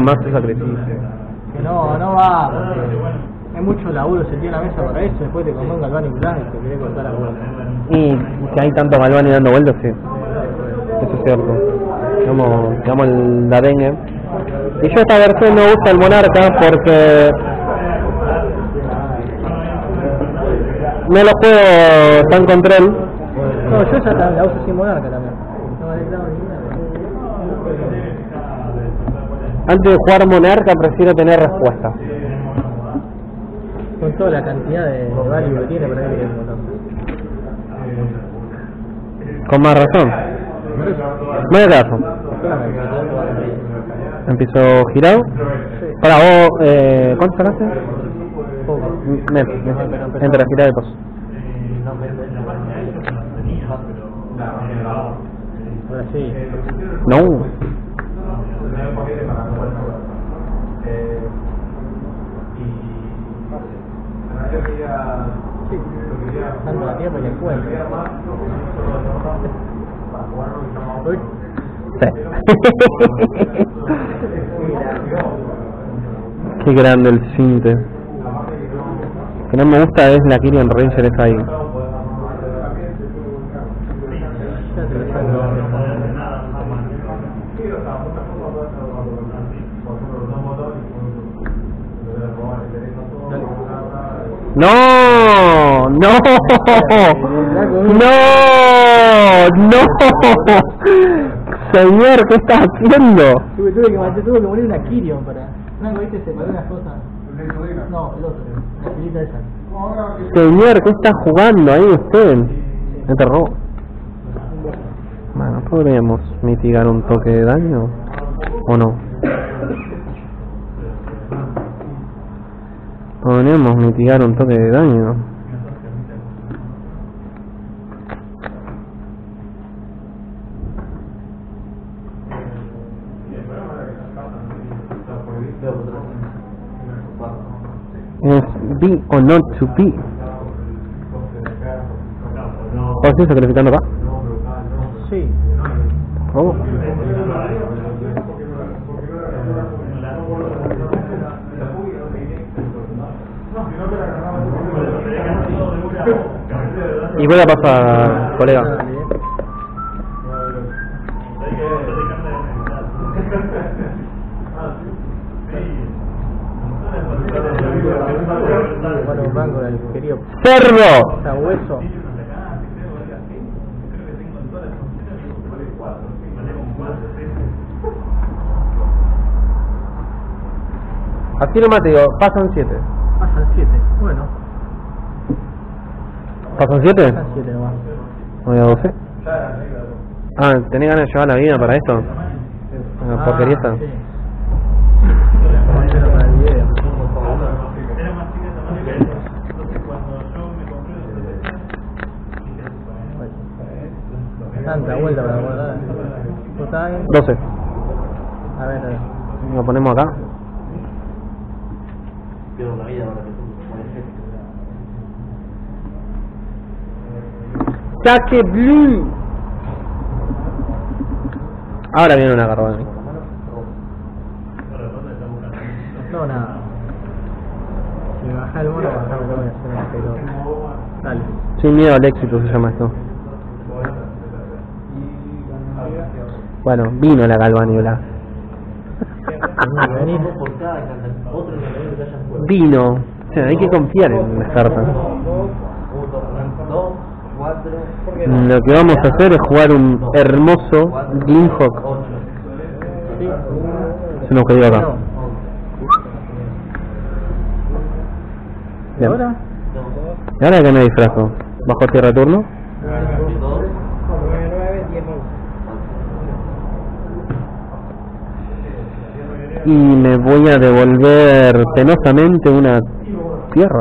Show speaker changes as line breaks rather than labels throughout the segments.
más su sacrificio.
Que no va, porque es mucho laburo, se tiene una mesa para eso, después te comes un galván y plan y te querés cortar la vuelta.
Y que hay tanto Galvani dando vueltas, sí. Eso es cierto. Digamos el Dadengue. Y yo esta versión no uso el Monarca porque no lo juego tan control.
No, yo ya la uso sin Monarca también.
Antes de jugar Monarca prefiero tener respuesta.
Con toda la cantidad de value que tiene, para que el Monarca.
Con más razón. No hay caso. Empiezo girado. Para vos, ¿cuánto sacaste?
Poco.
Entra, girado de paso.
Ahora sí.
No.
Tanto la tierra y el cuento. Uy.
Sí. Qué grande el cinte. Lo que no me gusta es la Kyrian Ranger esa ahí. No, no, no, señor, ¿qué estás haciendo?
Tuve que morir una Kyrian para... Franco, ¿viste? Se paró unas cosas. No, el otro, la filita esa.
Señor, ¿qué está jugando ahí usted? Me enterró. Bueno, ¿podríamos mitigar un toque de daño? ¿O no? Podríamos mitigar un toque de daño. Es be or not to be. ¿Estás sacrificando acá?
Sí.
Oh. Y voy a pasar, colega.
Bueno, un banco del querido
¡Cerdo!
Sabueso.
Así nomás te digo, pasan 7.
Pasan 7. Bueno.
¿Pasan 7?
Pasan 7 nomás.
Voy a 12. Ah, ¿tenés ganas de llevar la vida para esto? La porquería esta.
Sí. Para el video. Tanta vuelta para guardar. ¿Está bien?
12.
A ver.
Lo ponemos acá. ¡Saque blue! Ahora viene una garra de mí.
No, nada. Si me baja el mono, bajame, lo voy a hacer una pelota. Dale.
Sin miedo al éxito se llama esto. Bueno, vino la Galvaniola. Vino. O sea, hay que confiar en las cartas. Lo que vamos a hacer es jugar un hermoso Gleamhawk. Es un objetivo acá. Bien. ¿Y ahora que me disfrazo? ¿Bajo tierra turno? Y me voy a devolver penosamente una tierra.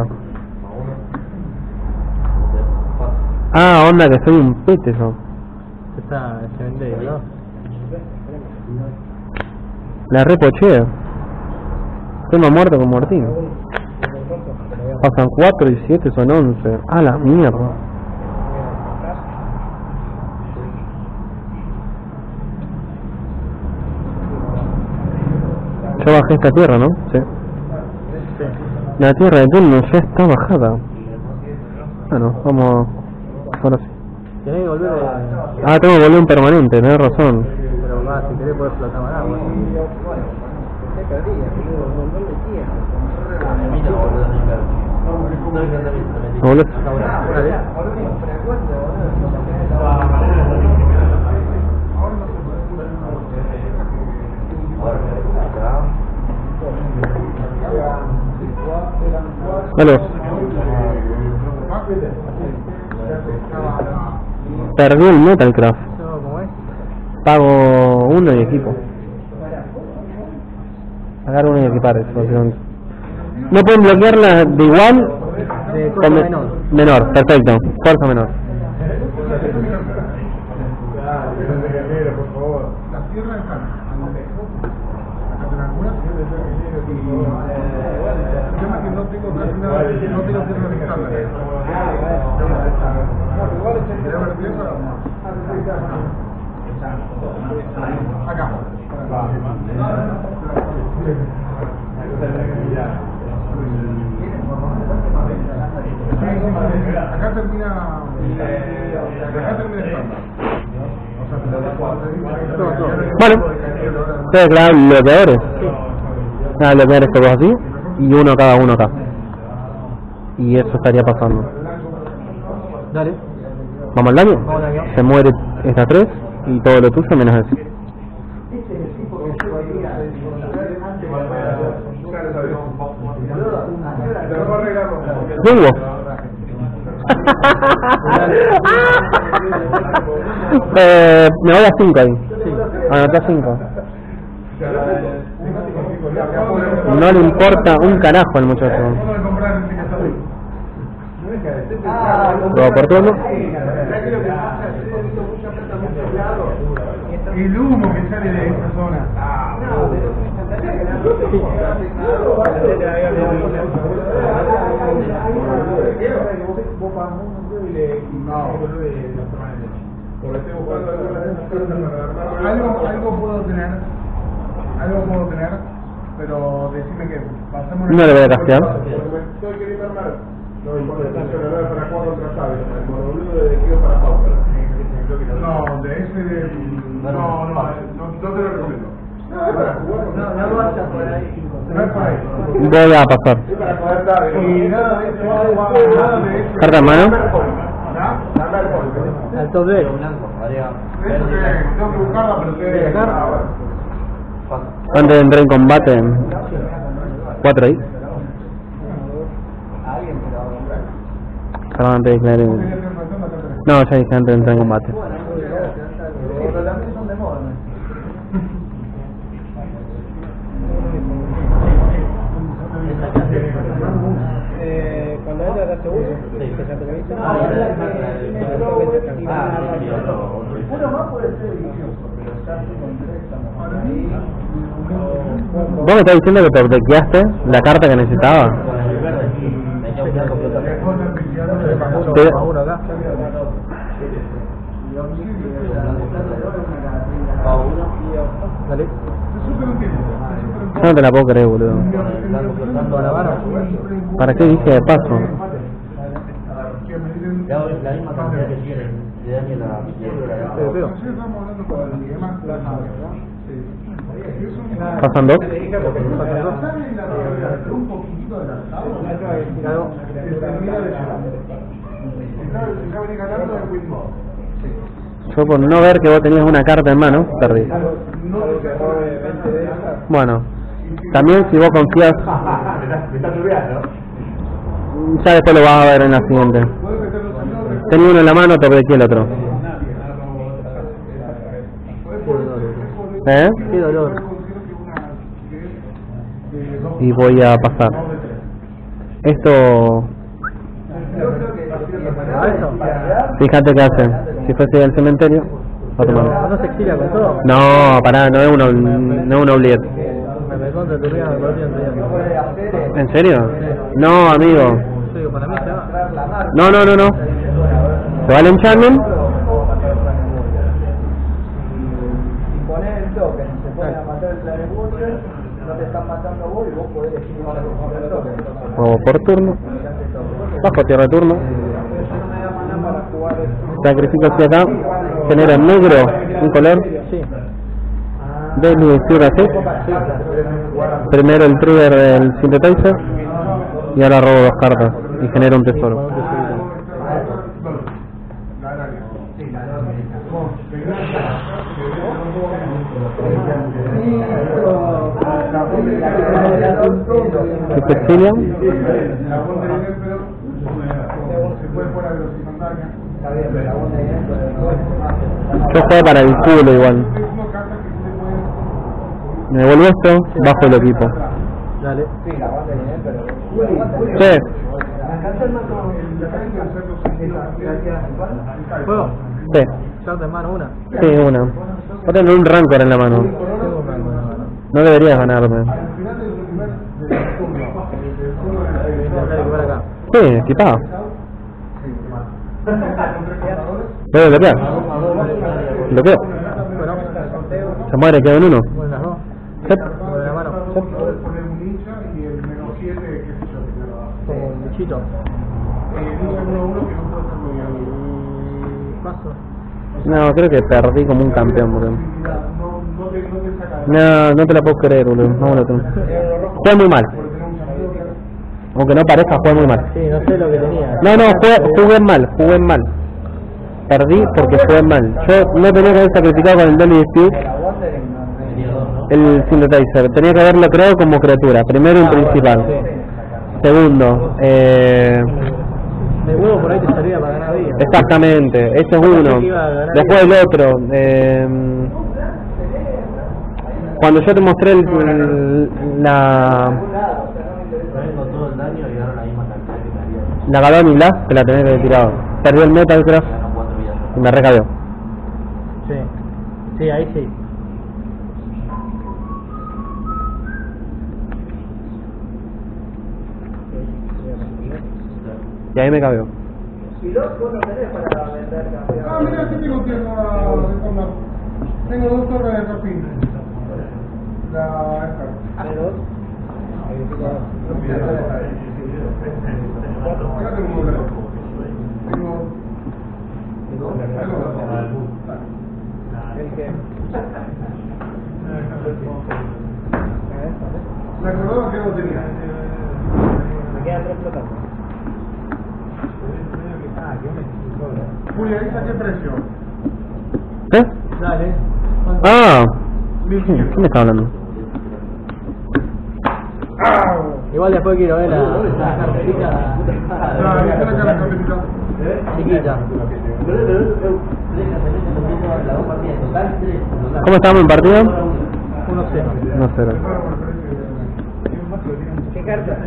Ah, onda que soy un pete yo.
Está excelente, ¿no?
La repoché. Estoy más muerto con Martín. Pasan 4 y 7 son 11. Ah, la mierda. Yo bajé esta tierra, ¿no? Sí. La tierra de túnel ya está bajada. Bueno, vamos... Ahora sí.
Tenés que volver
Ah, tengo que volver un permanente, tenés razón.
Pero más, si querés poder flotar con agua.
¿No volvés? Aló. Perdí el Metalcraft.
¿Cómo es?
Pago uno y equipo. Pagar uno y equipar eso, básicamente. No pueden bloquearla de igual
De
con
cosa menor.
menor, perfecto. Fuerza menor.
Acá termina
Bueno, ustedes clavan bloqueadores. Nada, bloqueadores todos así y uno cada uno acá. Y eso estaría pasando.
Dale.
¿Vamos al daño?
Vamos al daño.
Se muere estas tres y todo lo tuyo menos eso. ¡Bingo! Me voy a 5 ahí. Anotá 5. No le importa un carajo al muchacho. ¿Lo por turno?
El humo que sale de esta zona. Algo puedo tener, pero decime que pasamos.
No le voy a castear.
No, de ese de... No te lo recomiendo. No vayas por ahí. No es por ahí.
Voy a pasar.
Y nada de eso.
Carta en mano.
Al top deck.
Tengo que buscarla, pero te...
Antes de entrar en combate. 4 ahí. Perdón, antes de declarar el... No, ya dije antes de entrar en combate.
Cuando entra ¿estás seguro? Sí. ¿Que ya te lo viste?
Uno más puede ser delicioso, pero ya con 3 estamos.
¿Vos me estás diciendo que te obsequiaste la carta que necesitaba? Sí.
Dale.
Yo no te la puedo creer, boludo. ¿Para qué dije de paso?
La misma cantidad que tienen de daño en la piedra.
¿Pasan 2? Yo por no ver que vos tenías una carta en mano, perdí. Bueno, también si vos confías, ya después lo vas a ver en la siguiente. Tenía uno en la mano, te aquí el otro. ¿Eh?
Qué dolor.
Y voy a pasar. Esto, fíjate qué hace. Si fuese del cementerio, va a tomar.
¿No se exilia con todo?
No, pará, no es una obliet.
Me contra tu ría, me volví.
¿En serio? No, amigo.
Sí, para mí se va.
No. ¿Se va el enchantment?
Poner el token, se pone a matar el Planet Watcher, no te está
Robo por turno. Bajo tierra de turno. Sacrifico hacia acá. Genera negro un color.
Sí.
De mi figura así. Primero el trigger del Synthetizer. Y ahora robo 2 cartas. Y genero un tesoro. ¿Qué se exilia? Yo juego para el culo igual. Me devuelvo esto, bajo el equipo.
Dale.
Sí.
¿Puedo?
Sí.
¿Echarte en mano una?
Sí, una. Vos tenés un rancor en la mano.
Tengo un rango en la mano.
No deberías ganarme.
Dale, que para acá.
Sí, equipado. ¿Puedo bloquear? Bloqueo.
Bueno,
Se muere, queda en uno.
bueno, las dos.
Set.
Mueve la mano.
Puedes poner un ninja y el menos 7, qué sé yo, que te lo da.
Como un bichito.
Ninja 1-1 que no puede ser muy bien.
Y paso.
No, creo que perdí como un campeón, boludo.
No te saca de
No, no te la puedo creer, boludo. Vámonos tú. Juega muy mal. Aunque no parezca, juega muy mal.
Sí, no sé lo que tenía.
No, jugué mal. Perdí porque jugué mal. Yo no tenía que haber sacrificado con el Dolly Dispute el Synthetizer. Tenía que haberlo creado como criatura. Primero y principal. Segundo,
De huevo por ahí te servía para ganar vida.
exactamente, ese es uno. Después el otro. Cuando yo te mostré la Galón y te la tenés que haber tirado. Perdió el Metalcraft y me recabió.
Sí. Sí, ahí sí.
Y ahí me cabió.
Ah, mira, aquí tengo tierra de forma. Tengo 2 torres de perfil. La esta. Acá tengo un dólar. La acordaba que no tenía.
Me quedan 3 flotando.
Julia, ¿esa qué precio?
¿Eh?
Dale.
Ah, ¿qué me está hablando?
Igual después quiero ver la carterita
Ah, ¿viste la carpetita?
chiquita.
¿Cómo estamos en partido?
1-0.
1-0.
¿Qué carta?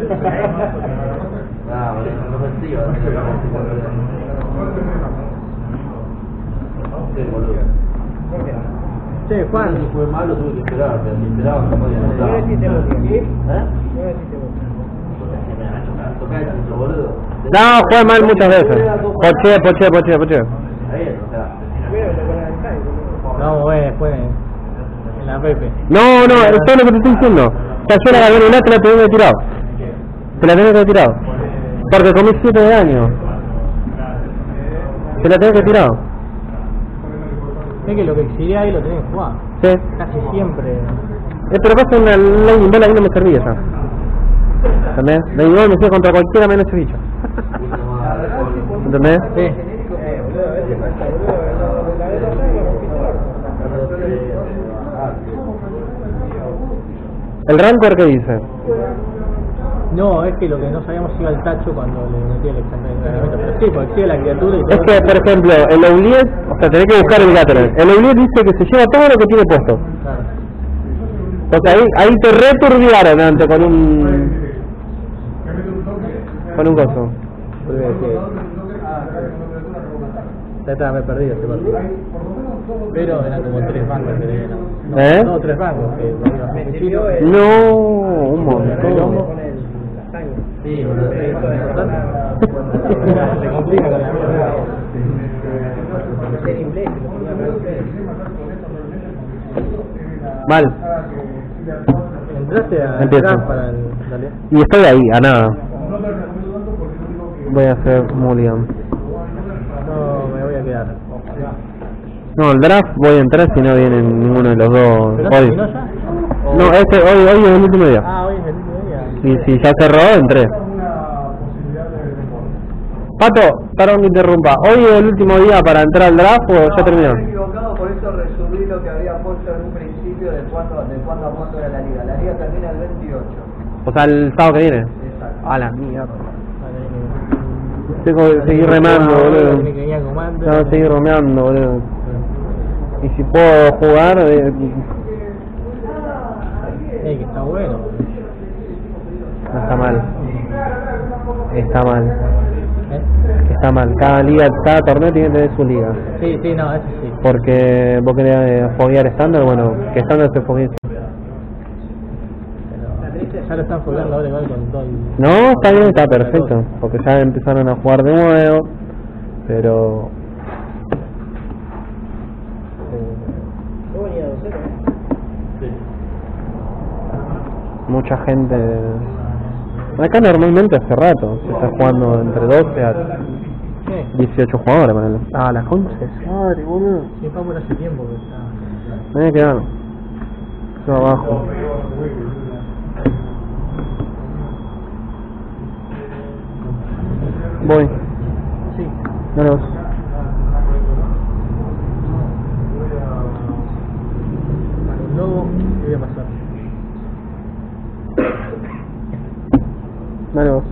Che, Juan.
Si fue malo, tuve que esperar, pero si esperaba, no podía anotar.
No, juega mal muchas veces. Poche.
Ahí es, o sea.
No, bueno, después en la Pepe.
No, es todo lo que te estoy diciendo. O sea, yo la Galón y te la tenía que haber tirado. Te la tenía que haber tirado. Porque comí 7 de daño. Te la tenía que haber tirado.
Es que lo que exilia ahí lo tenés que jugar.
Sí.
Casi siempre.
Pero pasa una Lightning Ball ahí no me servía esa. ¿Entendés? Lightning Ball me sirve contra cualquiera menos ese bicho. ¿Entendés?
Sí.
¿El Rancor qué dice?
No, es que lo que no sabíamos iba al tacho cuando le metía el examen. Pero sí, porque exige la criatura y todo.
Es que, por ejemplo, el Ouliet, o sea, tenés que buscar el Gatorade. El Ouliet dice que se lleva todo lo que tiene puesto.
Claro.
Entonces ahí te returbiaron antes con un coso.
Ya estaba me perdido este partido. Pero eran como 3 bancos que le dieron.
¿Eh?
No, 3 bancos que lo iban a Pechito.
No, un montón.
Sí, boludo. Se complica con la mierda.
Mal.
Entraste a
Empiezo.
entrar para el... Dale.
Y estoy ahí, a nada.
no te recomiendo tanto porque no digo que...
Voy a hacer mulligan.
No, me voy a quedar.
No, el draft voy a entrar si no vienen ninguno de los dos
¿Pero
hoy.
terminó ya?
No, hoy es el último día.
Ah, hoy es el último día.
Y si ya cerró, entré.
Una posibilidad de...
Pato, perdón que interrumpa. ¿Hoy es el último día para entrar al draft o ya terminó?
Estoy equivocado, por eso resumí lo que había puesto en un principio de cuándo a cuándo era la liga. La liga termina el 28.
O sea, el sábado que viene.
Exacto.
A la mierda. Tengo que seguir remando, boludo. Tengo que seguir remando, boludo. Y si puedo jugar...
que está bueno.
No está mal. Está mal.
¿Eh?
Está mal. Cada liga, cada torneo tiene que tener su liga.
Sí, sí, no, eso sí.
Porque vos querés foguear estándar, bueno, que estándar se foguee.
Ya lo están fogueando ahora igual con todo el...
No, está bien, está perfecto. Porque ya empezaron a jugar de nuevo. Pero... mucha gente... Acá normalmente hace rato se está jugando entre 12 a 18 jugadores, ponele. Ah, la concha es madre, boludo.
Sí, fue por hace tiempo que está...
Me voy a quedar. Yo abajo. Voy.
Sí.
Dale vos.
Para un lobo, ¿qué voy a pasar?
Dale vos.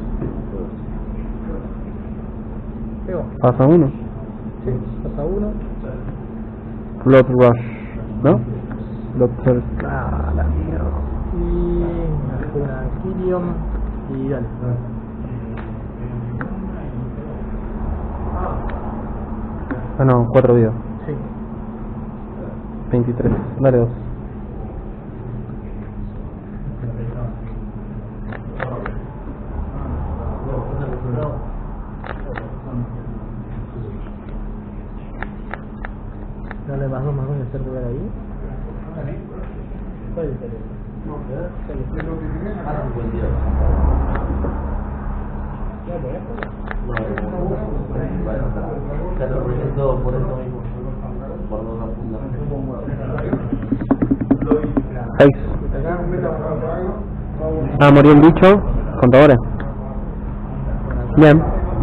Pego.
Pasa uno.
Sí, pasa uno.
Blood Rush. ¿No? Bloodthirst. Ah, la mierda.
Y... una Kirion. Y dale.
Ah, no, 4 vidas.
Sí.
23. Dale dos.
Dale más dos y hacer jugar ahí. ¿Cuál es el teléfono?
Por eso mismo. Por una funda.
6. Ah, murió un bicho. Contadores. Bien.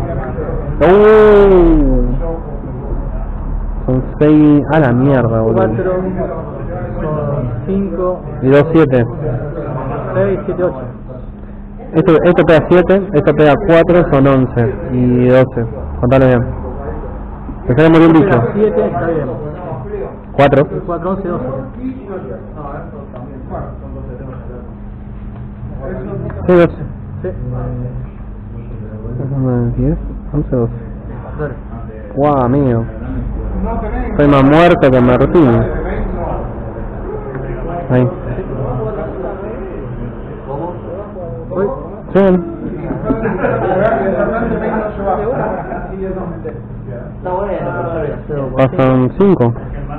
Son 6. A la mierda, boludo.
4, son 5,
Y 2, 7.
6, 7, 8.
Esto pega 7, esto pega 4, son 11 y 12. Contalo bien. Pensé que murió un bicho.
7, está bien.
4.
4, 11, 12.
Sí, 12.
Sí.
10, 11, 12.
Dale.
Guau, amigo. Estoy más muerto que Martín. Ahí.
Voy.
Sí.
Está bueno,
Pasan 5.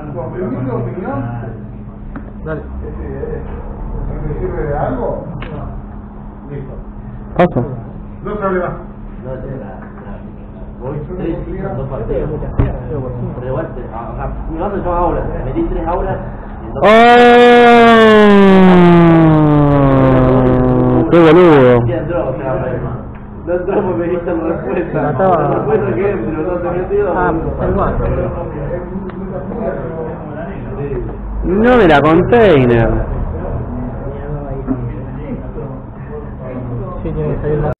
Dale.
¿Me sirve de algo? Listo.
Paso.
No se abre más.
No sé nada. Voy 3 hijas, 2 partidos. Pero igual, o sea, mi bando son aulas. Metí 3 aulas.
¡Oh! ¡Qué boludo!
Ya entró, o sea, no entró porque me diste la respuesta.
La estaba-
La respuesta que es, pero no te metido.
Ah, el 4.
No mira, container.
Sí, tiene que salir más